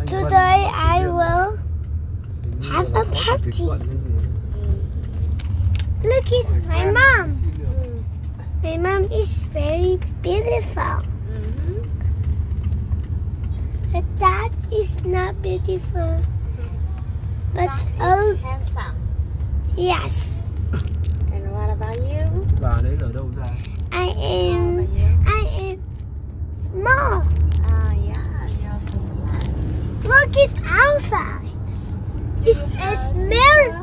Today I will have a party. Look, it's my mom. My mom is very beautiful. But Dad is not beautiful. But Dad is handsome. Yes. And what about you? Bà đấy ở đâu ra? I am small. Yeah, you're so smart. Look, it's outside. It's a smell